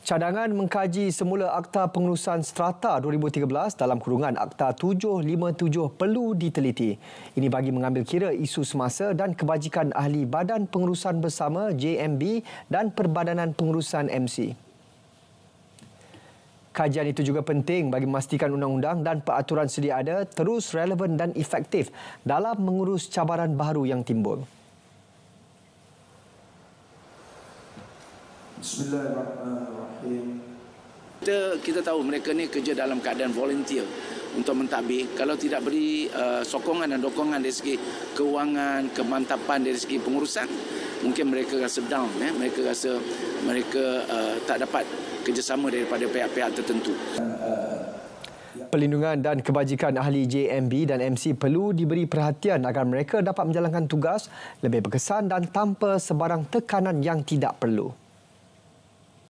Cadangan mengkaji semula Akta Pengurusan Strata 2013 dalam kurungan Akta 757 perlu diteliti. Ini bagi mengambil kira isu semasa dan kebajikan ahli Badan Pengurusan Bersama JMB dan Perbadanan Pengurusan MC. Kajian itu juga penting bagi memastikan undang-undang dan peraturan sedia ada terus relevan dan efektif dalam mengurus cabaran baru yang timbul. Bismillahirrahmanirrahim. Kita tahu mereka ni kerja dalam keadaan volunteer untuk mentadbir. Kalau tidak beri sokongan dan dokongan dari segi kewangan, kemantapan dari segi pengurusan, mungkin mereka rasa down. Mereka rasa mereka tak dapat kerjasama daripada pihak-pihak tertentu. Perlindungan dan kebajikan ahli JMB dan MC perlu diberi perhatian agar mereka dapat menjalankan tugas lebih berkesan dan tanpa sebarang tekanan yang tidak perlu.